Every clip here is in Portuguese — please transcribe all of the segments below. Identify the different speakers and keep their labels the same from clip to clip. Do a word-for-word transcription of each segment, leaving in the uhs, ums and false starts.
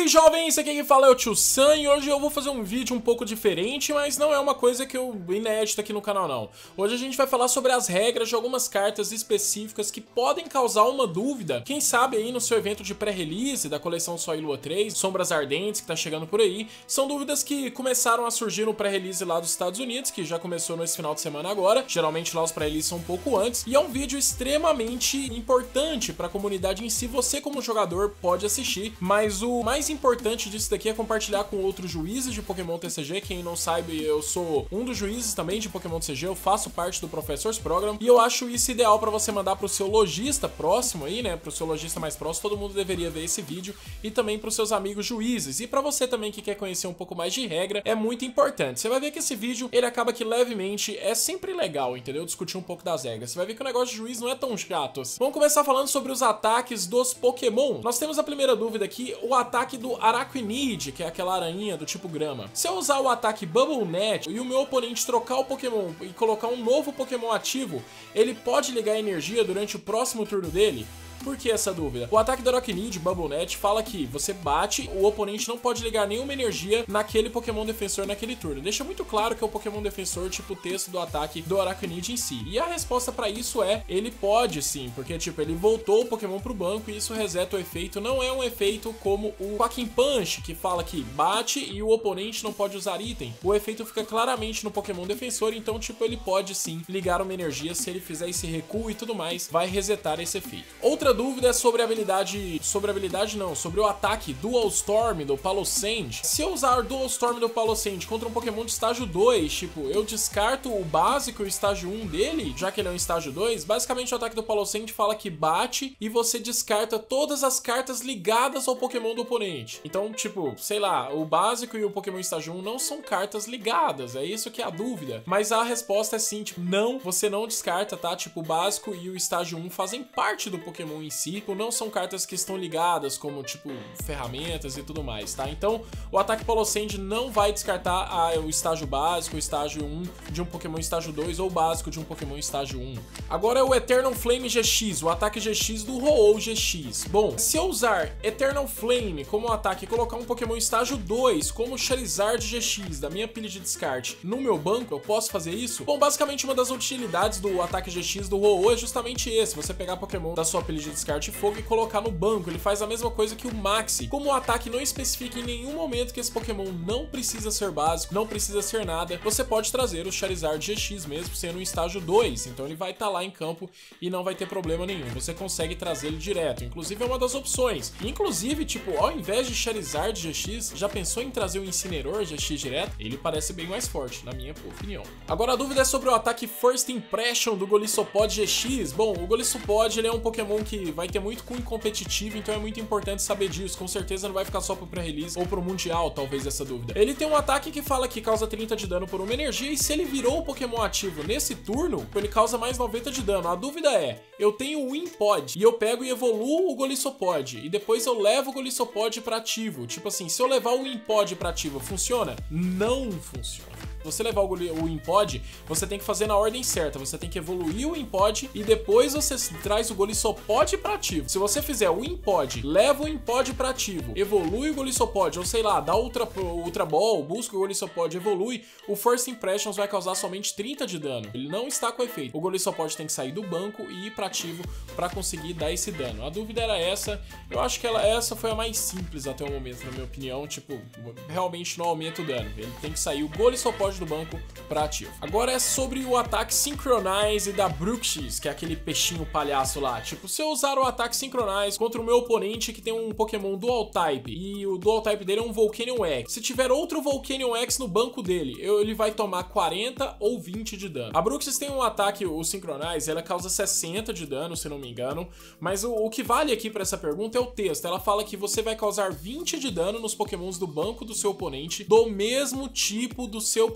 Speaker 1: jovens, aqui quem fala é o Tio Sam e hoje eu vou fazer um vídeo um pouco diferente, mas não é uma coisa que eu inédita aqui no canal não. Hoje a gente vai falar sobre as regras de algumas cartas específicas que podem causar uma dúvida, quem sabe aí no seu evento de pré-release da coleção Sol e Lua três, Sombras Ardentes que tá chegando por aí. São dúvidas que começaram a surgir no pré-release lá dos Estados Unidos, que já começou nesse final de semana agora. Geralmente lá os pré-releases são um pouco antes, e é um vídeo extremamente importante para a comunidade em si. Você como jogador pode assistir, mas o mais importante disso daqui é compartilhar com outros juízes de Pokémon T C G. Quem não sabe, eu sou um dos juízes também de Pokémon T C G, eu faço parte do Professors Program, e eu acho isso ideal para você mandar pro seu lojista próximo aí, né, pro seu lojista mais próximo. Todo mundo deveria ver esse vídeo, e também pros seus amigos juízes, e para você também que quer conhecer um pouco mais de regra, é muito importante. Você vai ver que esse vídeo, ele acaba que levemente é sempre legal, entendeu? Discutir um pouco das regras. Você vai ver que o negócio de juiz não é tão chato assim. Vamos começar falando sobre os ataques dos Pokémon. Nós temos a primeira dúvida aqui, o ataque do Araquanid, que é aquela aranha do tipo grama. Se eu usar o ataque Bubble Net e o meu oponente trocar o Pokémon e colocar um novo Pokémon ativo, ele pode ligar energia durante o próximo turno dele? Por que essa dúvida? O ataque do Araquanid, Bubble Net, fala que você bate, o oponente não pode ligar nenhuma energia naquele Pokémon defensor naquele turno. Deixa muito claro que é o Pokémon defensor, tipo o texto do ataque do Araquanid em si. E a resposta pra isso é, ele pode sim, porque tipo, ele voltou o Pokémon pro banco e isso reseta o efeito. Não é um efeito como o Quacking Punch, que fala que bate e o oponente não pode usar item. O efeito fica claramente no Pokémon defensor, então tipo, ele pode sim ligar uma energia. Se ele fizer esse recuo e tudo mais, vai resetar esse efeito. Outra dúvida é sobre a habilidade, sobre a habilidade não, sobre o ataque Dual Storm do Palosand. Se eu usar Dual Storm do Palosand contra um Pokémon de estágio dois, tipo, eu descarto o básico e o estágio um dele, já que ele é um estágio dois, basicamente o ataque do Palosand fala que bate e você descarta todas as cartas ligadas ao Pokémon do oponente. Então, tipo, sei lá, o básico e o Pokémon estágio um não são cartas ligadas, é isso que é a dúvida. Mas a resposta é sim, tipo, não, você não descarta, tá? Tipo, o básico e o estágio um fazem parte do Pokémon em si, não são cartas que estão ligadas como, tipo, ferramentas e tudo mais, tá? Então, o ataque Palosand não vai descartar ah, o estágio básico, o estágio um de um Pokémon estágio dois ou o básico de um Pokémon estágio um. Agora é o Eternal Flame G X, o ataque G X do Ho-Oh G X. Bom, se eu usar Eternal Flame como ataque e colocar um Pokémon estágio dois, como Charizard G X, da minha pilha de descarte, no meu banco, eu posso fazer isso? Bom, basicamente uma das utilidades do ataque G X do Ho-Oh é justamente esse, você pegar Pokémon da sua pilha de descarte fogo e colocar no banco. Ele faz a mesma coisa que o Maxi. Como o ataque não especifica em nenhum momento que esse Pokémon não precisa ser básico, não precisa ser nada, você pode trazer o Charizard G X mesmo sendo um estágio dois, então ele vai estar tá lá em campo e não vai ter problema nenhum, você consegue trazer ele direto, inclusive é uma das opções. Inclusive, tipo, ao invés de Charizard G X, já pensou em trazer o Incineroar G X direto? Ele parece bem mais forte, na minha opinião. Agora a dúvida é sobre o ataque First Impression do Golisopod G X. Bom, o Golisopod, ele é um Pokémon que vai ter muito cunho competitivo, então é muito importante saber disso. Com certeza não vai ficar só pro pré-release ou pro mundial, talvez, essa dúvida. Ele tem um ataque que fala que causa trinta de dano por uma energia, e se ele virou o Pokémon ativo nesse turno, ele causa mais noventa de dano. A dúvida é, eu tenho o Wimpod e eu pego e evoluo o Golisopod, e depois eu levo o Golisopod pra ativo. Tipo assim, se eu levar o Wimpod pra ativo, funciona? Não funciona. Você levar o Wimpod, você tem que fazer na ordem certa. Você tem que evoluir o Wimpod e depois você traz o Golisopod pra ativo. Se você fizer o Wimpod, leva o Wimpod pra ativo, evolui o Golisopod, ou sei lá, dá Ultra, Ultra Ball, busca o Golisopod, evolui, o First Impressions vai causar somente trinta de dano. Ele não está com efeito. O Golisopod tem que sair do banco e ir pra ativo pra conseguir dar esse dano. A dúvida era essa. Eu acho que ela, essa foi a mais simples até o momento, na minha opinião. Tipo, realmente não aumenta o dano. Ele tem que sair o Golisopod do banco para ativo. Agora é sobre o ataque Synchronize da Bruxish, que é aquele peixinho palhaço lá. Tipo, se eu usar o ataque Synchronize contra o meu oponente que tem um Pokémon Dual Type e o Dual Type dele é um Volcanion X, se tiver outro Volcanion X no banco dele, eu, ele vai tomar quarenta ou vinte de dano. A Bruxish tem um ataque, o Synchronize, ela causa sessenta de dano, se não me engano, mas o, o que vale aqui para essa pergunta é o texto. Ela fala que você vai causar vinte de dano nos Pokémons do banco do seu oponente do mesmo tipo do seu Pokémon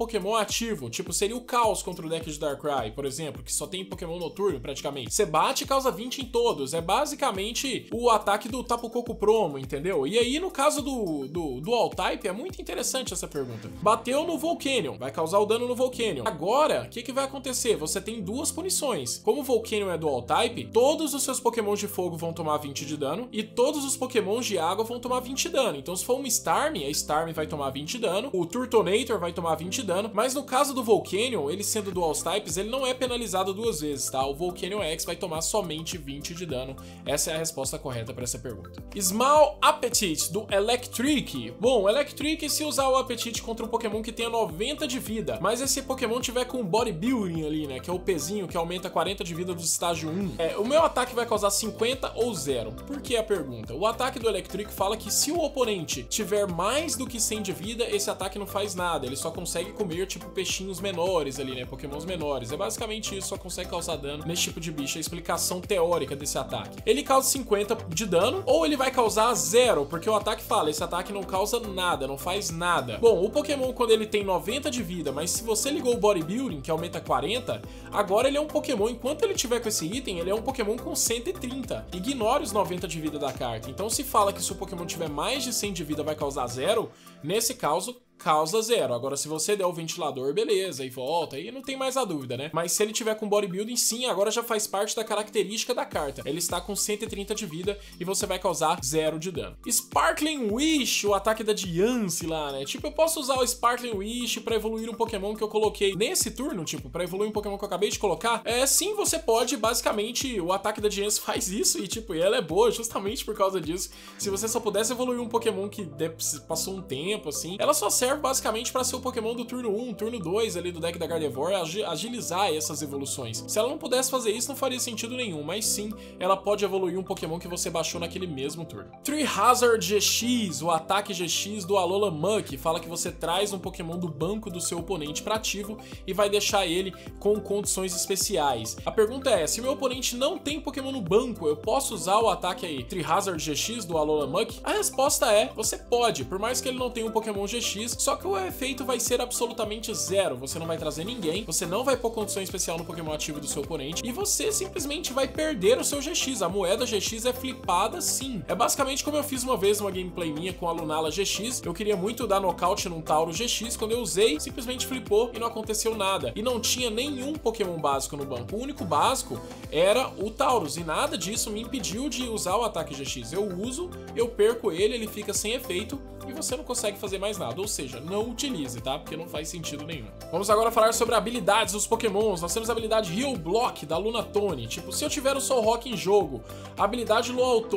Speaker 1: Pokémon ativo, tipo, seria o Caos contra o deck de Darkrai, por exemplo, que só tem Pokémon noturno praticamente. Você bate e causa vinte em todos, é basicamente o ataque do Tapu Koko Promo, entendeu? E aí, no caso do, do Dual Type, é muito interessante essa pergunta. Bateu no Volcanion, vai causar o dano no Volcanion. Agora, o que que vai acontecer? Você tem duas punições. Como o Volcanion é Dual Type, todos os seus Pokémon de fogo vão tomar vinte de dano e todos os Pokémon de água vão tomar vinte de dano. Então, se for uma Starmie, a Starmie vai tomar vinte de dano, o Turtonator vai tomar vinte de dano, mas no caso do Volcanion, ele sendo Dual Types, ele não é penalizado duas vezes, tá? O Volcanion X vai tomar somente vinte de dano. Essa é a resposta correta para essa pergunta. Small Appetite, do Electric. Bom, Electric, se usar o Appetite contra um Pokémon que tenha noventa de vida, mas esse Pokémon tiver com Bodybuilding ali, né, que é o pezinho que aumenta quarenta de vida do estágio um, é, o meu ataque vai causar cinquenta ou zero. Por que a pergunta? O ataque do Electric fala que se o oponente tiver mais do que cem de vida, esse ataque não faz nada, ele só consegue comer, tipo, peixinhos menores ali, né, Pokémons menores. É basicamente isso, só consegue causar dano nesse tipo de bicho, é a explicação teórica desse ataque. Ele causa cinquenta de dano, ou ele vai causar zero, porque o ataque fala, esse ataque não causa nada, não faz nada. Bom, o Pokémon, quando ele tem noventa de vida, mas se você ligou o Bodybuilding, que aumenta quarenta, agora ele é um Pokémon, enquanto ele tiver com esse item, ele é um Pokémon com cento e trinta. Ignore os noventa de vida da carta. Então, se fala que se o Pokémon tiver mais de cem de vida vai causar zero, nesse caso, causa zero. Agora, se você der o ventilador, beleza, e volta, aí não tem mais a dúvida, né? Mas se ele tiver com bodybuilding, sim, agora já faz parte da característica da carta. Ele está com cento e trinta de vida e você vai causar zero de dano. Sparkling Wish, o ataque da Diancie lá, né? Tipo, eu posso usar o Sparkling Wish pra evoluir um Pokémon que eu coloquei nesse turno, tipo, pra evoluir um Pokémon que eu acabei de colocar? É, sim, você pode, basicamente, o ataque da Diancie faz isso e, tipo, ela é boa justamente por causa disso. Se você só pudesse evoluir um Pokémon que passou um tempo, assim, ela só serve basicamente para ser o Pokémon do turno um, turno dois ali do deck da Gardevoir, agilizar essas evoluções. Se ela não pudesse fazer isso, não faria sentido nenhum, mas sim, ela pode evoluir um Pokémon que você baixou naquele mesmo turno. Tree Hazard G X, o ataque G X do Alola Muck, fala que você traz um Pokémon do banco do seu oponente para ativo e vai deixar ele com condições especiais. A pergunta é, se meu oponente não tem Pokémon no banco, eu posso usar o ataque aí, Tree Hazard G X do Alola Muck? A resposta é, você pode, por mais que ele não tenha um Pokémon G X, só que o efeito vai ser absolutamente zero. Você não vai trazer ninguém, você não vai pôr condição especial no Pokémon ativo do seu oponente e você simplesmente vai perder o seu G X. A moeda G X é flipada sim. É basicamente como eu fiz uma vez uma gameplay minha com a Lunala G X. Eu queria muito dar nocaute num Tauro G X. Quando eu usei, simplesmente flipou e não aconteceu nada. E não tinha nenhum Pokémon básico no banco. O único básico era o Taurus e nada disso me impediu de usar o ataque G X. Eu uso, eu perco ele, ele fica sem efeito e você não consegue fazer mais nada, ou seja, não utilize, tá? Porque não faz sentido nenhum. Vamos agora falar sobre habilidades dos Pokémons. Nós temos a habilidade Heal Block da Lunatone. Tipo, se eu tiver o Solrock em jogo, a habilidade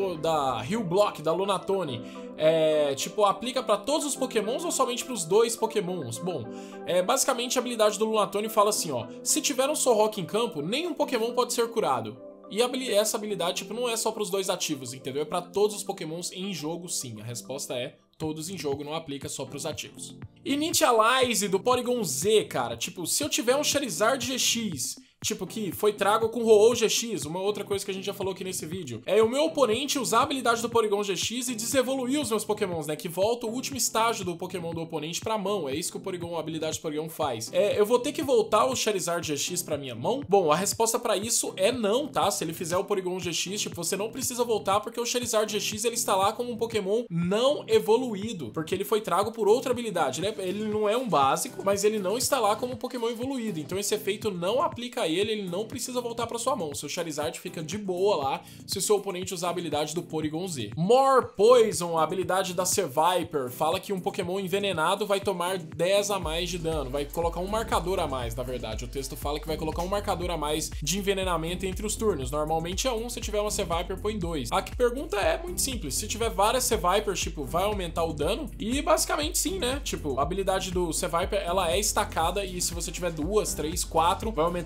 Speaker 1: da Heal Block da Lunatone é, tipo, aplica para todos os Pokémons ou somente para os dois Pokémons? Bom, é, basicamente a habilidade do Lunatone fala assim, ó, se tiver um Solrock em campo, nenhum Pokémon pode ser curado. E essa habilidade, tipo, não é só para os dois ativos, entendeu? É para todos os Pokémons em jogo, sim. A resposta é todos em jogo, não aplica só para os ativos. Initialize do Porygon Z, cara. Tipo, se eu tiver um Charizard G X, tipo, que foi trago com Ho-Oh G X, uma outra coisa que a gente já falou aqui nesse vídeo, é o meu oponente usar a habilidade do Porygon G X e desevoluir os meus Pokémons, né, que volta o último estágio do Pokémon do oponente pra mão, é isso que o Porygon, a habilidade do Porygon faz. É, eu vou ter que voltar o Charizard G X pra minha mão? Bom, a resposta pra isso é não, tá? Se ele fizer o Porygon G X, tipo, você não precisa voltar porque o Charizard G X, ele está lá como um Pokémon não evoluído, porque ele foi trago por outra habilidade, né? Ele não é um básico, mas ele não está lá como um Pokémon evoluído, então esse efeito não aplica a ele, ele não precisa voltar para sua mão. Seu Charizard fica de boa lá se o seu oponente usar a habilidade do Porygon Z. More Poison, a habilidade da Seviper, fala que um Pokémon envenenado vai tomar dez a mais de dano, vai colocar um marcador a mais, na verdade. O texto fala que vai colocar um marcador a mais de envenenamento entre os turnos. Normalmente é um, se tiver uma Seviper, põe dois. A que pergunta é muito simples, se tiver várias Sevipers, tipo, vai aumentar o dano? E basicamente sim, né? Tipo, a habilidade do Seviper, ela é estacada e se você tiver duas, três, quatro, vai aumentar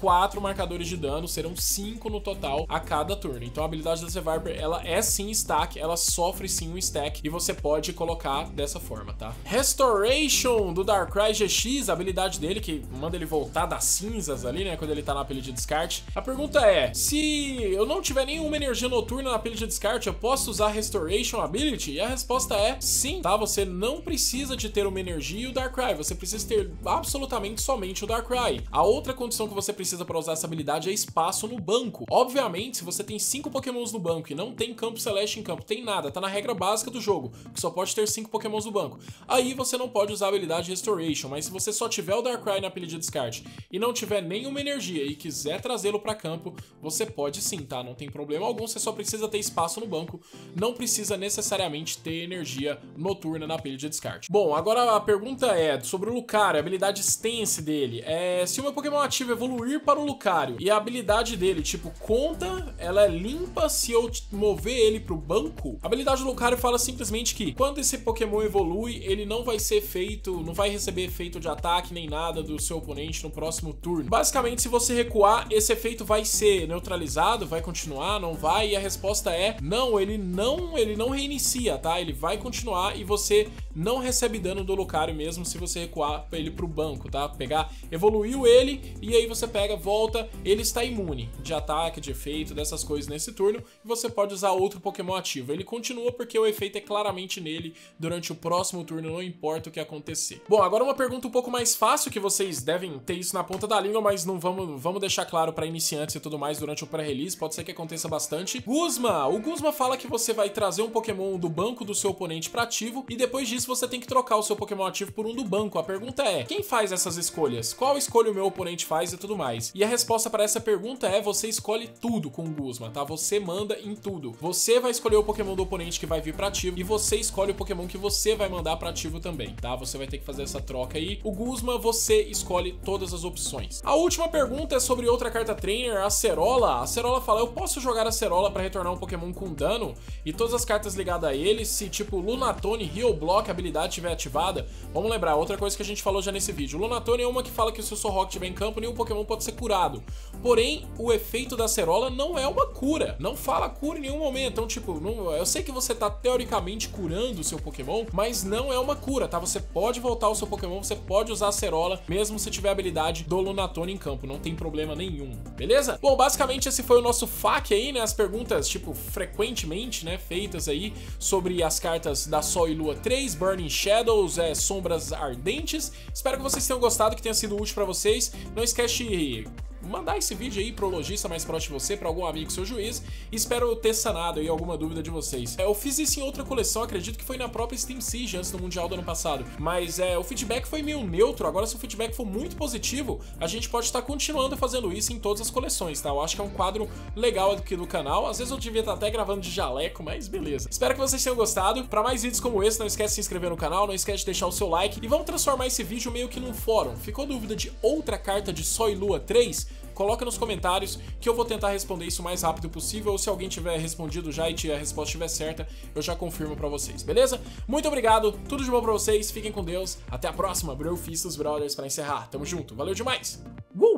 Speaker 1: quatro marcadores de dano, serão cinco no total a cada turno. Então a habilidade da Z-Viper, ela é sim stack, ela sofre sim um stack e você pode colocar dessa forma, tá? Restoration do Darkrai G X, a habilidade dele que manda ele voltar das cinzas ali, né, quando ele tá na pilha de descarte. A pergunta é, se eu não tiver nenhuma energia noturna na pilha de descarte, eu posso usar Restoration Ability? E a resposta é sim, tá? Você não precisa de ter uma energia e o Darkrai, você precisa ter absolutamente somente o Darkrai. A outra condição que você precisa para usar essa habilidade é espaço no banco. Obviamente, se você tem cinco pokémons no banco e não tem campo celeste em campo, tem nada, tá na regra básica do jogo, que só pode ter cinco pokémons no banco, aí você não pode usar a habilidade Restoration. Mas se você só tiver o Darkrai na pilha de descarte e não tiver nenhuma energia e quiser trazê-lo para campo, você pode sim, tá? Não tem problema algum, você só precisa ter espaço no banco, não precisa necessariamente ter energia noturna na pilha de descarte. Bom, agora a pergunta é sobre o Lucario, a habilidade Stance dele. É, se o meu Pokémon ativo evoluir para o Lucario e a habilidade dele, tipo, conta, ela é limpa se eu mover ele pro banco? A habilidade do Lucario fala simplesmente que quando esse Pokémon evolui, ele não vai ser feito, não vai receber efeito de ataque nem nada do seu oponente no próximo turno. Basicamente, se você recuar, esse efeito vai ser neutralizado, vai continuar, não vai? E a resposta é não, ele não, ele não reinicia, tá? Ele vai continuar e você não recebe dano do Lucario mesmo se você recuar ele pro banco, tá? Pegar, evoluiu ele e aí você pega, volta, ele está imune de ataque, de efeito, dessas coisas nesse turno e você pode usar outro Pokémon ativo. Ele continua porque o efeito é claramente nele durante o próximo turno, não importa o que acontecer. Bom, agora uma pergunta um pouco mais fácil, que vocês devem ter isso na ponta da língua, mas não vamos, vamos deixar claro para iniciantes e tudo mais durante o pré-release, pode ser que aconteça bastante. Guzma, o Guzma fala que você vai trazer um Pokémon do banco do seu oponente para ativo e depois disso você tem que trocar o seu Pokémon ativo por um do banco. A pergunta é, quem faz essas escolhas? Qual escolha o meu oponente faz e tudo mais? E a resposta para essa pergunta é, você escolhe tudo com o Guzma, tá? Você manda em tudo. Você vai escolher o Pokémon do oponente que vai vir para ativo e você escolhe o Pokémon que você vai mandar para ativo também, tá? Você vai ter que fazer essa troca aí. O Guzma, você escolhe todas as opções. A última pergunta é sobre outra carta trainer, a Acerola. A Acerola fala, eu posso jogar a Acerola para retornar um Pokémon com dano e todas as cartas ligadas a ele, se tipo Lunatone, Heal Block, habilidade estiver ativada? Vamos lembrar, outra coisa que a gente falou já nesse vídeo. Lunatone é uma que fala que se o Sorrock estiver em campo, nenhum Pokémon pode ser curado. Porém, o efeito da Acerola não é uma cura. Não fala cura em nenhum momento. Então, tipo, não, eu sei que você tá teoricamente curando o seu Pokémon, mas não é uma cura, tá? Você pode voltar o seu Pokémon, você pode usar a Acerola, mesmo se tiver a habilidade do Lunatone em campo. Não tem problema nenhum, beleza? Bom, basicamente esse foi o nosso F A Q aí, né? As perguntas, tipo, frequentemente, né? Feitas aí sobre as cartas da Sol e Lua três, Burning Shadows, é, Sombras Ardentes. Espero que vocês tenham gostado, que tenha sido útil pra vocês. Não esquece de mandar esse vídeo aí pro lojista mais próximo de você, pra algum amigo seu juiz. Espero ter sanado aí alguma dúvida de vocês. É, eu fiz isso em outra coleção, acredito que foi na própria Steam Siege antes do Mundial do ano passado. Mas é, o feedback foi meio neutro. Agora, se o feedback for muito positivo, a gente pode estar continuando fazendo isso em todas as coleções, tá? Eu acho que é um quadro legal aqui do canal. Às vezes eu devia estar até gravando de jaleco, mas beleza. Espero que vocês tenham gostado. Pra mais vídeos como esse, não esquece de se inscrever no canal, não esquece de deixar o seu like. E vamos transformar esse vídeo meio que num fórum. Ficou dúvida de outra carta de Sol e Lua três? Coloca nos comentários que eu vou tentar responder isso o mais rápido possível, ou se alguém tiver respondido já e a resposta estiver certa, eu já confirmo pra vocês, beleza? Muito obrigado, tudo de bom pra vocês, fiquem com Deus, até a próxima, Breu Fistos Brothers pra encerrar, tamo junto, valeu demais! Uh!